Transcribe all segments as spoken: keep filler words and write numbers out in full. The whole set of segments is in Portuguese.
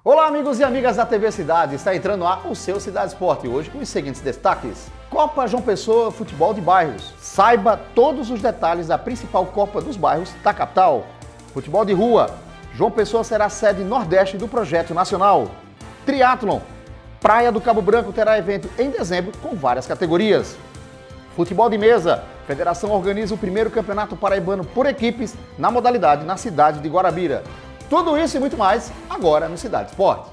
Olá amigos e amigas da T V Cidade, está entrando no ar o seu Cidade Esporte, hoje com os seguintes destaques. Copa João Pessoa Futebol de Bairros. Saiba todos os detalhes da principal Copa dos Bairros da capital. Futebol de rua. João Pessoa será sede nordeste do projeto nacional. Triatlon. Praia do Cabo Branco terá evento em dezembro com várias categorias. Futebol de mesa. Federação organiza o primeiro campeonato paraibano por equipes na modalidade na cidade de Guarabira. Tudo isso e muito mais agora no Cidade Esporte.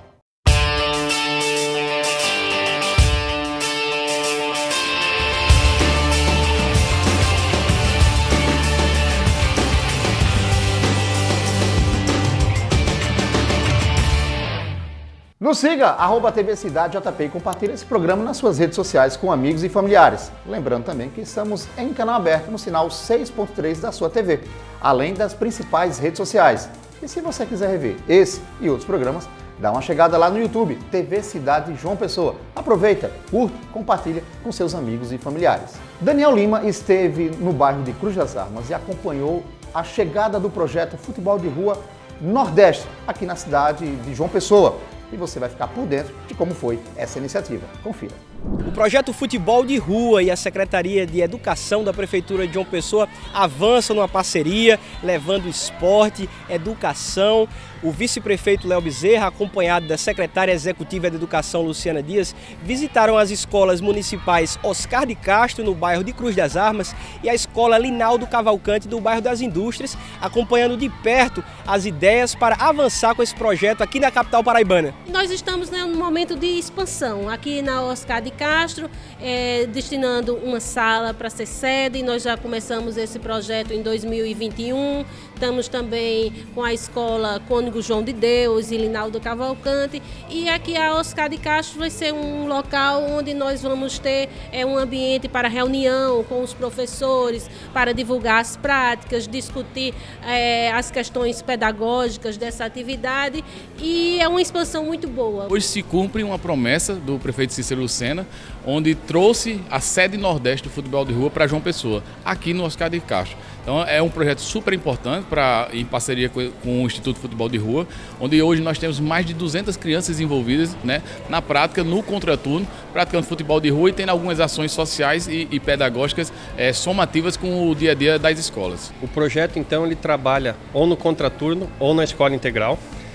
Nos siga, arroba T V Cidade J P e compartilhe esse programa nas suas redes sociais com amigos e familiares. Lembrando também que estamos em canal aberto no sinal seis ponto três da sua T V, além das principais redes sociais. E se você quiser rever esse e outros programas, dá uma chegada lá no YouTube, T V Cidade João Pessoa. Aproveita, curte, compartilha com seus amigos e familiares. Daniel Lima esteve no bairro de Cruz das Armas e acompanhou a chegada do projeto Futebol de Rua Nordeste, aqui na cidade de João Pessoa. E você vai ficar por dentro de como foi essa iniciativa. Confira. O projeto Futebol de Rua e a Secretaria de Educação da Prefeitura de João Pessoa avançam numa parceria, levando esporte, educação. O vice-prefeito Léo Bezerra, acompanhado da secretária executiva de Educação Luciana Dias, visitaram as escolas municipais Oscar de Castro, no bairro de Cruz das Armas, e a escola Linaldo Cavalcante, do bairro das Indústrias, acompanhando de perto as ideias para avançar com esse projeto aqui na capital paraibana. Nós estamos, né, num momento de expansão aqui na Oscar de Castro, é, destinando uma sala para ser sede. Nós já começamos esse projeto em dois mil e vinte e um, estamos também com a escola Cônigo João de Deus e Linaldo Cavalcante, e aqui a Oscar de Castro vai ser um local onde nós vamos ter é, um ambiente para reunião com os professores, para divulgar as práticas, discutir é, as questões pedagógicas dessa atividade, e é uma expansão muito boa. Hoje se cumpre uma promessa do prefeito Cícero Lucena, onde trouxe a sede nordeste do futebol de rua para João Pessoa, aqui no Oscar de Castro. Então é um projeto super importante pra, em parceria com, com o Instituto de Futebol de Rua, onde hoje nós temos mais de duzentas crianças envolvidas, né, na prática, no contraturno, praticando futebol de rua e tendo algumas ações sociais e, e pedagógicas é, somativas com o dia a dia das escolas. O projeto, então, ele trabalha ou no contraturno ou na escola integral,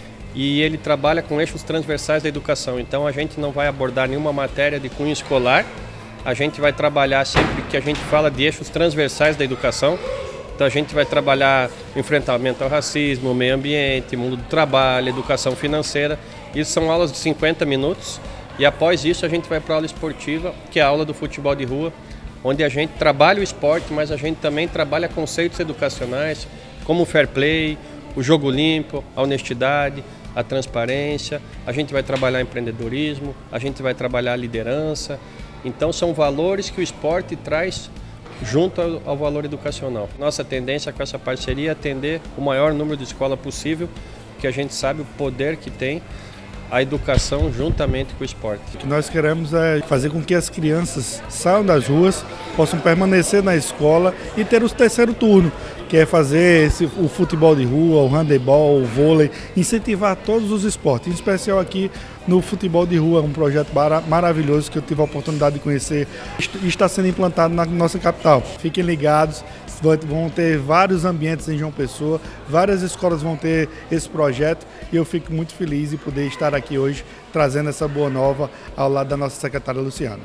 e ele trabalha com eixos transversais da educação. Então a gente não vai abordar nenhuma matéria de cunho escolar, a gente vai trabalhar sempre que a gente fala de eixos transversais da educação. Então a gente vai trabalhar enfrentamento ao racismo, meio ambiente, mundo do trabalho, educação financeira. Isso são aulas de cinquenta minutos, e após isso a gente vai para a aula esportiva, que é a aula do futebol de rua, onde a gente trabalha o esporte, mas a gente também trabalha conceitos educacionais, como o fair play, o jogo limpo, a honestidade, a transparência. A gente vai trabalhar empreendedorismo, a gente vai trabalhar a liderança. Então são valores que o esporte traz junto ao, ao valor educacional. Nossa tendência com essa parceria é atender o maior número de escolas possível, porque a gente sabe o poder que tem a educação juntamente com o esporte. O que nós queremos é fazer com que as crianças saiam das ruas, possam permanecer na escola e ter o terceiro turno, que é fazer esse, o futebol de rua, o handebol, o vôlei, incentivar todos os esportes, em especial aqui no futebol de rua, um projeto maravilhoso que eu tive a oportunidade de conhecer e está sendo implantado na nossa capital. Fiquem ligados, vão ter vários ambientes em João Pessoa, várias escolas vão ter esse projeto, e eu fico muito feliz em poder estar aqui hoje trazendo essa boa nova ao lado da nossa secretária Luciana.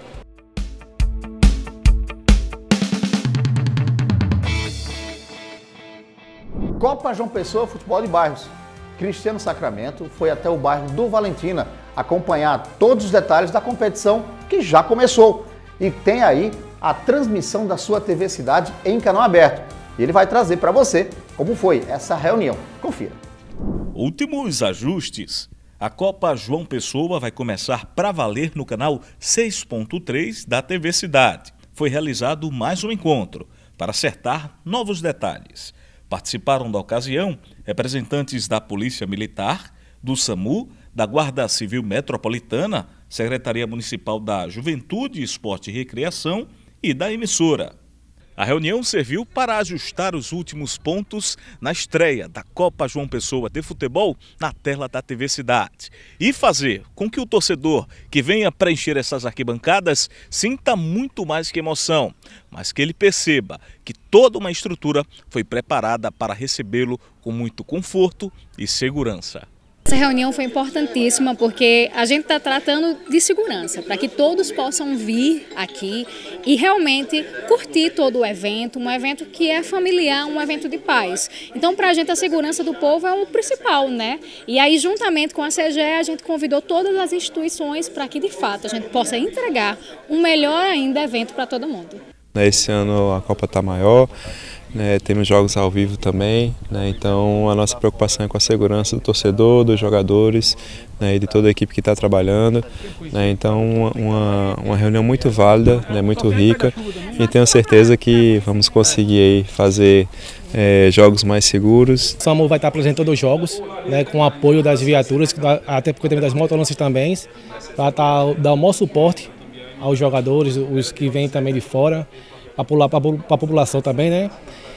Copa João Pessoa Futebol de Bairros. Cristiano Sacramento foi até o bairro do Valentina acompanhar todos os detalhes da competição que já começou. E tem aí a transmissão da sua T V Cidade em canal aberto. E ele vai trazer para você como foi essa reunião. Confira. Últimos ajustes. A Copa João Pessoa vai começar para valer no canal seis ponto três da T V Cidade. Foi realizado mais um encontro para acertar novos detalhes. Participaram da ocasião representantes da Polícia Militar, do SAMU, da Guarda Civil Metropolitana, Secretaria Municipal da Juventude, Esporte e Recreação e da emissora. A reunião serviu para ajustar os últimos pontos na estreia da Copa João Pessoa de Futebol na tela da T V Cidade e fazer com que o torcedor que venha preencher essas arquibancadas sinta muito mais que emoção, mas que ele perceba que toda uma estrutura foi preparada para recebê-lo com muito conforto e segurança. Essa reunião foi importantíssima porque a gente está tratando de segurança, para que todos possam vir aqui e realmente curtir todo o evento, um evento que é familiar, um evento de paz. Então, para a gente, a segurança do povo é o principal, né? E aí, juntamente com a C G E, a gente convidou todas as instituições para que, de fato, a gente possa entregar um melhor ainda evento para todo mundo. Esse ano a Copa está maior. Né, temos jogos ao vivo também, né, então a nossa preocupação é com a segurança do torcedor, dos jogadores, né, e de toda a equipe que está trabalhando. Né, então uma, uma reunião muito válida, né, muito rica, e tenho certeza que vamos conseguir aí fazer é, jogos mais seguros. O SAMU vai estar presente em todos os jogos, né, com o apoio das viaturas, até porque também das motolanças também, para tá, dar o maior suporte aos jogadores, os que vêm também de fora, para a população também, né?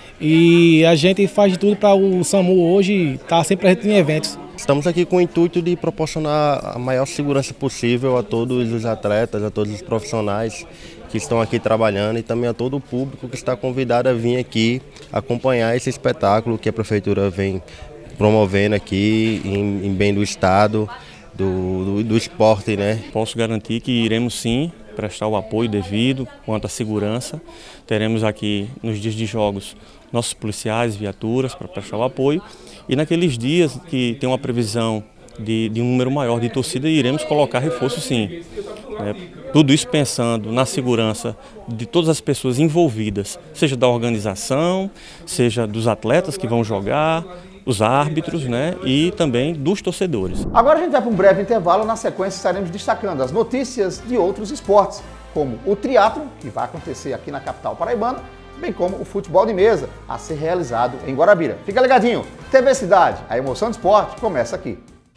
E a gente faz de tudo para o SAMU hoje estar sempre presente em eventos. Estamos aqui com o intuito de proporcionar a maior segurança possível a todos os atletas, a todos os profissionais que estão aqui trabalhando e também a todo o público que está convidado a vir aqui acompanhar esse espetáculo que a Prefeitura vem promovendo aqui em, em bem do Estado, do, do, do esporte, né? Posso garantir que iremos sim prestar o apoio devido quanto à segurança. Teremos aqui nos dias de jogos nossos policiais, viaturas para prestar o apoio, e naqueles dias que tem uma previsão de, de um número maior de torcida, iremos colocar reforço sim. É, tudo isso pensando na segurança de todas as pessoas envolvidas, seja da organização, seja dos atletas que vão jogar, os árbitros, né, e também dos torcedores. Agora a gente vai para um breve intervalo. Na sequência estaremos destacando as notícias de outros esportes, como o triatlon, que vai acontecer aqui na capital paraibana, bem como o futebol de mesa, a ser realizado em Guarabira. Fica ligadinho, T V Cidade, a emoção do esporte começa aqui.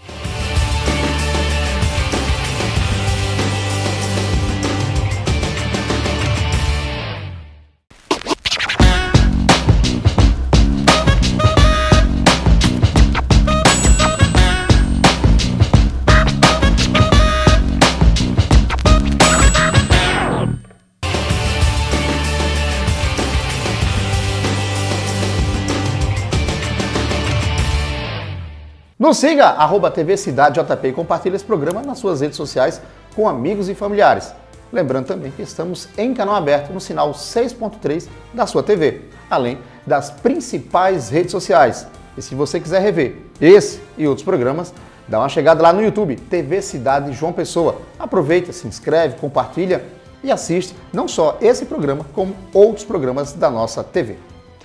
Nos siga, arroba T V Cidade J P, e compartilhe esse programa nas suas redes sociais com amigos e familiares. Lembrando também que estamos em canal aberto no sinal seis ponto três da sua T V, além das principais redes sociais. E se você quiser rever esse e outros programas, dá uma chegada lá no YouTube, T V Cidade João Pessoa. Aproveita, se inscreve, compartilha e assiste não só esse programa, como outros programas da nossa T V.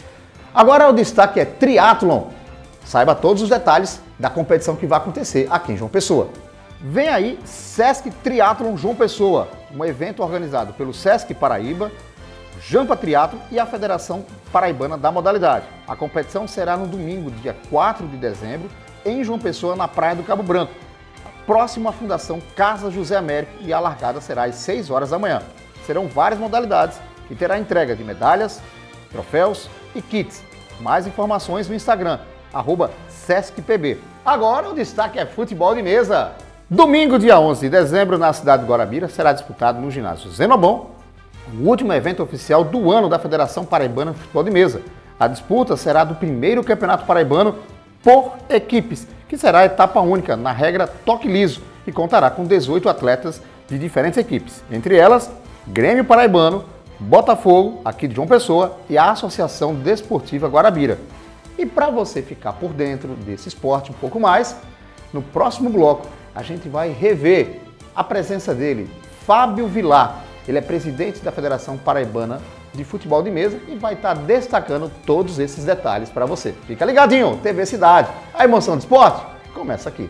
Agora o destaque é triatlon. Saiba todos os detalhes da competição que vai acontecer aqui em João Pessoa. Vem aí Sesc Triatlon João Pessoa, um evento organizado pelo Sesc Paraíba, Jampa Triatlon e a Federação Paraibana da modalidade. A competição será no domingo, dia quatro de dezembro, em João Pessoa, na Praia do Cabo Branco, próximo à Fundação Casa José Américo, e a largada será às seis horas da manhã. Serão várias modalidades e terá entrega de medalhas, troféus e kits. Mais informações no Instagram, arroba SescPB. Agora o destaque é futebol de mesa. Domingo, dia onze de dezembro, na cidade de Guarabira, será disputado no ginásio Zenobon o último evento oficial do ano da Federação Paraibana de Futebol de Mesa. A disputa será do primeiro campeonato paraibano por equipes, que será etapa única na regra toque liso e contará com dezoito atletas de diferentes equipes, entre elas Grêmio Paraibano, Botafogo, aqui de João Pessoa, e a Associação Desportiva Guarabira. E para você ficar por dentro desse esporte um pouco mais, no próximo bloco a gente vai rever a presença dele, Fábio Vilar. Ele é presidente da Federação Paraibana de Futebol de Mesa e vai estar destacando todos esses detalhes para você. Fica ligadinho, T V Cidade, a emoção do esporte começa aqui.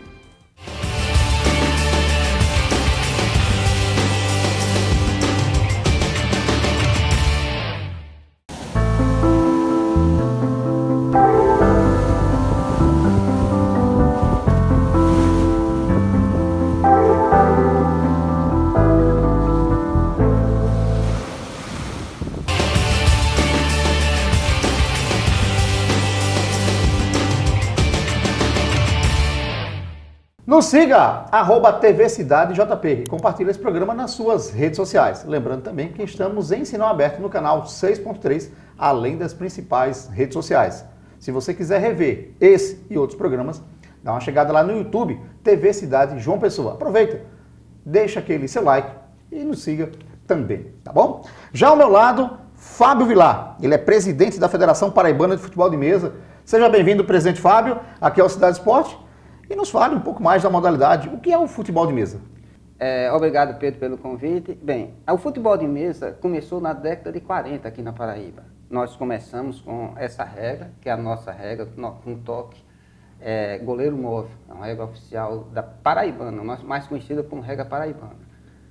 Nos siga, arroba T V Cidade J P. Compartilhe esse programa nas suas redes sociais. Lembrando também que estamos em sinal aberto no canal seis ponto três, além das principais redes sociais. Se você quiser rever esse e outros programas, dá uma chegada lá no YouTube, T V Cidade João Pessoa. Aproveita, deixa aquele seu like e nos siga também, tá bom? Já ao meu lado, Fábio Vilar. Ele é presidente da Federação Paraibana de Futebol de Mesa. Seja bem-vindo, presidente Fábio, aqui ao Cidade Esporte. E nos fale um pouco mais da modalidade. O que é o futebol de mesa? É, obrigado, Pedro, pelo convite. Bem, o futebol de mesa começou na década de quarenta aqui na Paraíba. Nós começamos com essa regra, que é a nossa regra, com um toque, é, goleiro móvel, é uma regra oficial da Paraibana, mais conhecida como regra paraibana.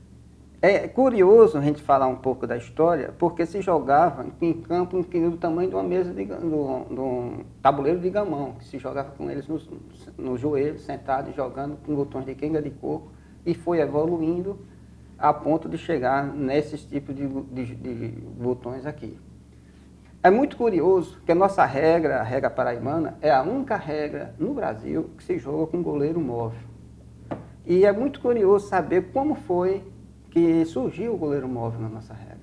É curioso a gente falar um pouco da história, porque se jogava em campo do tamanho de uma mesa, de, de, de um tabuleiro de gamão, que se jogava com eles no, no joelho, sentado e jogando com botões de quenga de coco, e foi evoluindo a ponto de chegar nesses tipos de, de, de botões aqui. É muito curioso que a nossa regra, a regra paraibana, é a única regra no Brasil que se joga com goleiro móvel. E é muito curioso saber como foi que surgiu o goleiro móvel na nossa regra.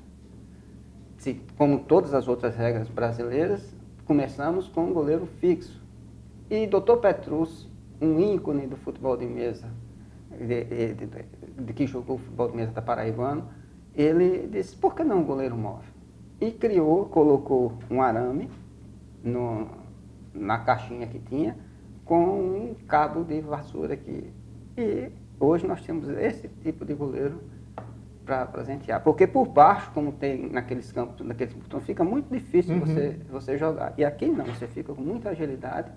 Se, como todas as outras regras brasileiras, começamos com um goleiro fixo. E doutor Petrus, um ícone do futebol de mesa, de, de, de, de que jogou o futebol de mesa da Paraibano, ele disse, por que não um goleiro móvel? E criou, colocou um arame no, na caixinha que tinha, com um cabo de vassoura aqui. E hoje nós temos esse tipo de goleiro para presentear. Porque por baixo, como tem naqueles campos, naqueles botões, fica muito difícil uhum. você, você jogar. E aqui não, você fica com muita agilidade.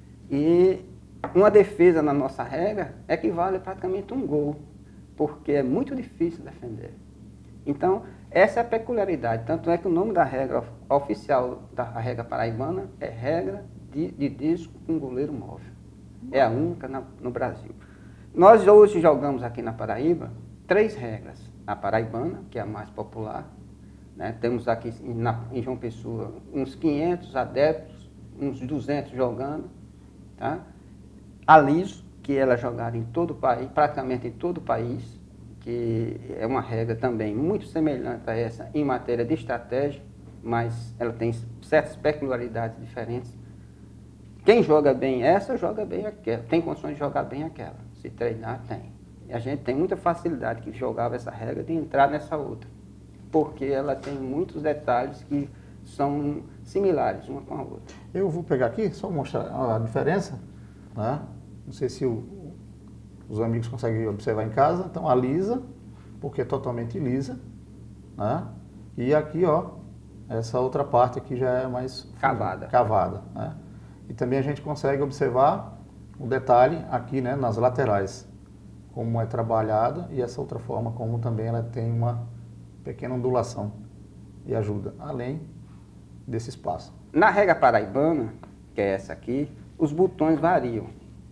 E uma defesa na nossa regra equivale praticamente a um gol, porque é muito difícil defender. Então, essa é a peculiaridade. Tanto é que o nome da regra oficial da regra paraibana é regra de, de disco com goleiro móvel. É a única na, no Brasil. Nós hoje jogamos aqui na Paraíba três regras. A paraibana, que é a mais popular, né? Temos aqui na, em João Pessoa uns quinhentos adeptos, uns duzentos jogando, tá? A liso, que ela é jogada em todo o país, praticamente em todo o país, que é uma regra também muito semelhante a essa em matéria de estratégia, mas ela tem certas peculiaridades diferentes. Quem joga bem essa, joga bem aquela, tem condições de jogar bem aquela, se treinar, tem. A gente tem muita facilidade que jogava essa regra de entrar nessa outra, porque ela tem muitos detalhes que são similares uma com a outra. Eu vou pegar aqui, só mostrar a diferença, né? Não sei se o, os amigos conseguem observar em casa. Então a lisa, porque é totalmente lisa, né? E aqui, ó, essa outra parte aqui já é mais cavada. cavada, né? E também a gente consegue observar o detalhe aqui, né, nas laterais, como é trabalhada, e essa outra forma como também ela tem uma pequena ondulação e ajuda, além desse espaço. Na regra paraibana, que é essa aqui, os botões variam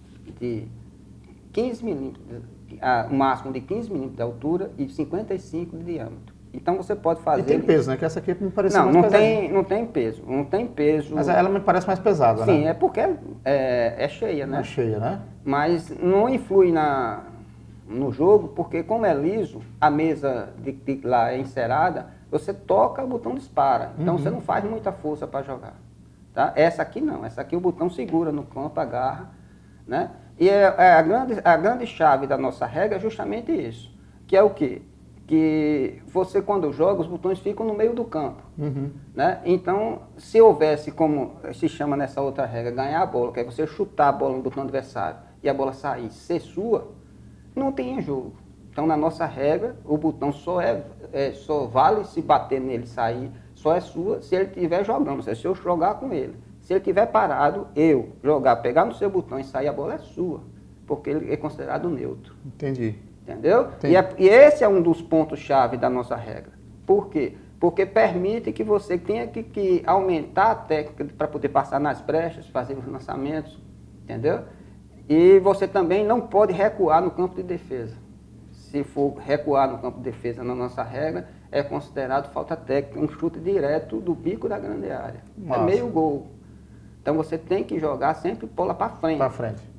de quinze milímetros, a, um máximo de quinze milímetros de altura e cinquenta e cinco de diâmetro. Então você pode fazer... E tem peso, né? Que essa aqui me pareceu não, mais não pesada. Tem, não tem peso, não tem peso. Mas ela me parece mais pesada, Sim, né? Sim, é porque é, é cheia, né? É cheia, né? Mas não influi na... no jogo, porque como é liso, a mesa de, de lá é encerada, você toca, o botão dispara. Então uhum. você não faz muita força para jogar. Tá? Essa aqui não, essa aqui o botão segura no campo, agarra, né? E é, é a, grande, a grande chave da nossa regra é justamente isso, que é o quê? Que você quando joga, os botões ficam no meio do campo. Uhum. Né? Então, se houvesse, como se chama nessa outra regra, ganhar a bola, que é você chutar a bola no botão adversário e a bola sair, ser sua, não tem jogo. Então, na nossa regra, o botão só, é, é, só vale se bater nele e sair, só é sua se ele estiver jogando, se eu jogar com ele. Se ele estiver parado, eu jogar, pegar no seu botão e sair, a bola é sua, porque ele é considerado neutro. Entendi. Entendeu? E, é, e esse é um dos pontos-chave da nossa regra. Por quê? Porque permite que você tenha que, que aumentar a técnica para poder passar nas brechas, fazer os lançamentos, entendeu? E você também não pode recuar no campo de defesa. Se for recuar no campo de defesa na nossa regra, é considerado falta técnica, um chute direto do bico da grande área. Nossa. É meio gol. Então você tem que jogar sempre bola para frente. Para frente.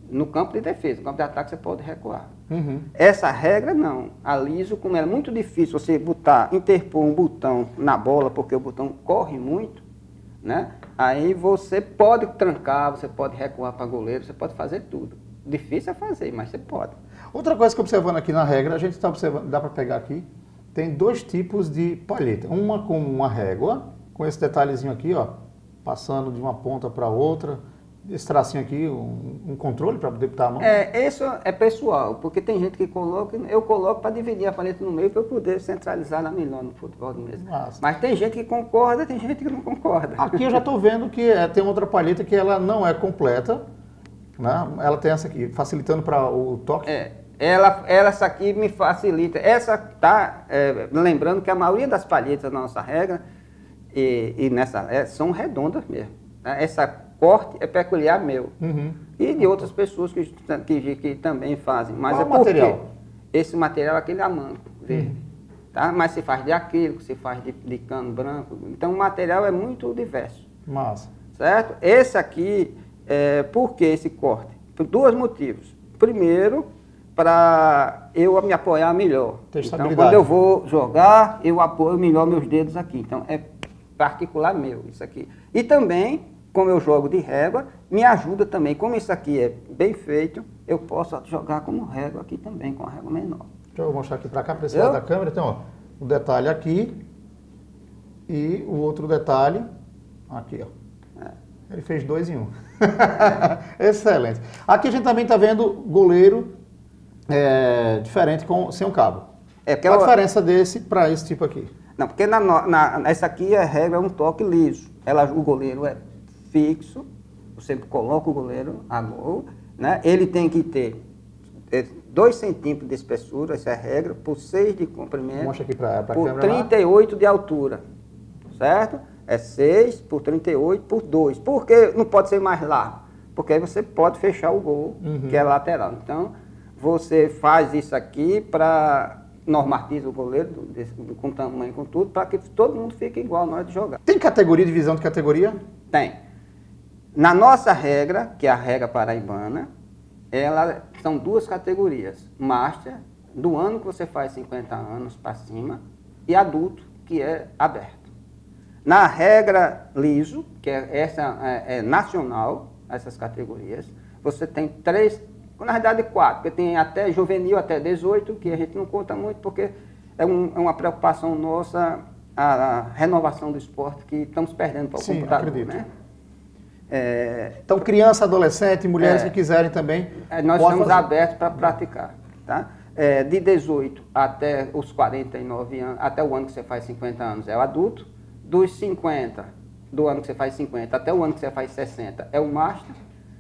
no campo de defesa. No campo de ataque você pode recuar. Uhum. Essa regra não. A liso, como é muito difícil você botar, interpor um botão na bola, porque o botão corre muito, né? Aí você pode trancar, você pode recuar para goleiro, você pode fazer tudo. Difícil é fazer, mas você pode. Outra coisa que observando aqui na regra, a gente está observando, dá para pegar aqui, tem dois tipos de palheta. Uma com uma régua, com esse detalhezinho aqui, ó, passando de uma ponta para outra. Esse tracinho aqui, um, um controle para poder botar a mão? É, isso é pessoal, porque tem gente que coloca, eu coloco para dividir a paleta no meio para eu poder centralizar na melhor no futebol de mesa. Nossa. Mas tem gente que concorda, tem gente que não concorda. Aqui eu já estou vendo que é, tem outra palheta que ela não é completa, né? Ela tem essa aqui, facilitando para o toque. É, ela, ela, essa aqui me facilita. Essa tá, é, lembrando que a maioria das palhetas da nossa regra e, e nessa é, são redondas mesmo. Né? Essa corte é peculiar meu. Uhum. E de outras pessoas que, que, que também fazem. Mas qual é o material? Porque esse material é aquele amanco verde. Uhum. Tá? Mas se faz de acrílico, se faz de, de cano branco. Então o material é muito diverso. Massa. Certo? Esse aqui, é, por que esse corte? Por dois motivos. Primeiro, para eu me apoiar melhor. Então, quando eu vou jogar, eu apoio melhor meus dedos aqui. Então, é particular meu isso aqui. E também, como eu jogo de régua, me ajuda também. Como isso aqui é bem feito, eu posso jogar como régua aqui também, com a régua menor. Deixa eu mostrar aqui para cá, para esse lado da câmera. Então, ó, o detalhe aqui e o outro detalhe aqui, ó. É. Ele fez dois em um. Excelente. Aqui a gente também está vendo goleiro é, diferente com, sem um cabo. É, Qual a diferença desse para esse tipo aqui? Não, porque na, na, essa aqui a regra é um toque liso. Ela, o goleiro é fixo, você coloca o goleiro a gol, né? Ele tem que ter dois centímetros de espessura, essa é a regra, por seis de comprimento, mostra aqui pra, pra por trinta e oito lá. De altura, certo? É seis por trinta e oito por dois. Por que não pode ser mais largo? Porque aí você pode fechar o gol, uhum. que é lateral. Então, você faz isso aqui para normatiza o goleiro desse, com tamanho, com tudo, para que todo mundo fique igual na hora de jogar. Tem categoria, divisão de categoria? Tem. Na nossa regra, que é a regra paraibana, ela são duas categorias. Master, do ano que você faz cinquenta anos para cima, e adulto, que é aberto. Na regra liso, que é, essa é, é nacional, essas categorias, você tem três, na verdade quatro, porque tem até juvenil, até dezoito, que a gente não conta muito, porque é, um, é uma preocupação nossa, a, a renovação do esporte, que estamos perdendo para o Sim, computador. Acredito. Né? É, então, criança, adolescente, mulheres é, que quiserem também. É, nós estamos fazer. abertos para praticar. Tá? É, de dezoito até os quarenta e nove anos, até o ano que você faz cinquenta anos, é o adulto. Dos cinquenta, do ano que você faz cinquenta até o ano que você faz sessenta, é o master.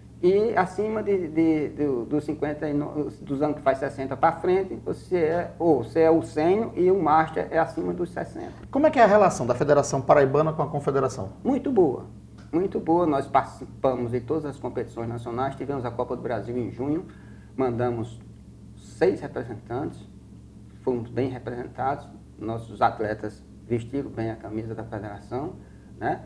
E acima de, de, de, dos cinquenta e nove, dos anos que faz sessenta para frente, você é, ou você é o sênior e o master é acima dos sessenta. Como é que é a relação da Federação Paraibana com a Confederação? Muito boa. Muito boa, nós participamos de todas as competições nacionais, tivemos a Copa do Brasil em junho, mandamos seis representantes, fomos bem representados, nossos atletas vestiram bem a camisa da federação, né?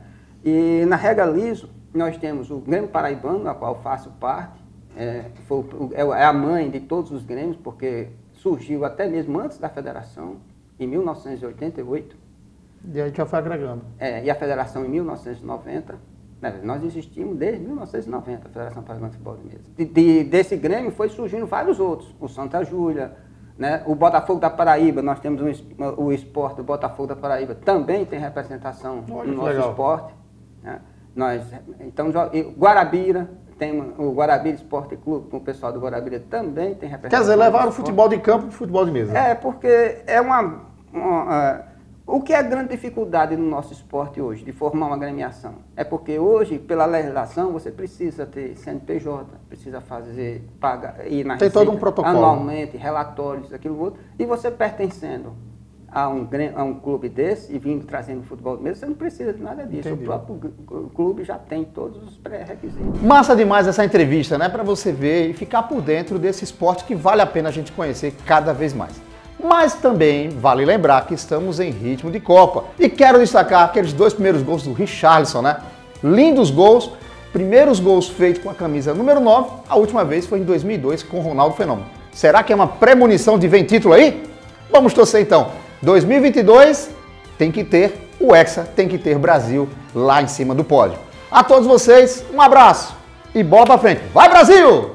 E na regra liso, nós temos o Grêmio Paraibano, a qual faço parte, é, foi, é a mãe de todos os grêmios, porque surgiu até mesmo antes da federação, em mil novecentos e oitenta e oito. E aí já foi agregando. É, e a federação em mil novecentos e noventa, né, nós existimos desde mil novecentos e noventa, a Federação Paraibana de Futebol de Mesa. De, de, desse Grêmio foi surgindo vários outros, o Santa Júlia, né, o Botafogo da Paraíba, nós temos um, o esporte, o Botafogo da Paraíba também tem representação Olha, no nosso legal. esporte. Né, nós, então, Guarabira, tem o Guarabira Esporte Clube, com o pessoal do Guarabira também tem representação. Quer dizer, levar o futebol de campo para o futebol de mesa. É, porque é uma... uma uh, o que é a grande dificuldade no nosso esporte hoje, de formar uma agremiação? É porque hoje, pela legislação, você precisa ter C N P J, precisa fazer, pagar, ir na Tem receita, todo um protocolo. anualmente, relatórios, aquilo outro, e você pertencendo a um, a um clube desse e vindo trazendo futebol de mesa, você não precisa de nada disso. Entendi. O próprio clube já tem todos os pré-requisitos. Massa demais essa entrevista, né? Para você ver e ficar por dentro desse esporte que vale a pena a gente conhecer cada vez mais. Mas também vale lembrar que estamos em ritmo de Copa. E quero destacar aqueles dois primeiros gols do Richarlison, né? Lindos gols. primeiros gols feitos com a camisa número nove, a última vez foi em dois mil e dois com o Ronaldo Fenômeno. Será que é uma premonição de vem título aí? Vamos torcer então. dois mil e vinte e dois tem que ter o Hexa, tem que ter Brasil lá em cima do pódio. A todos vocês, um abraço e bola pra frente. Vai, Brasil!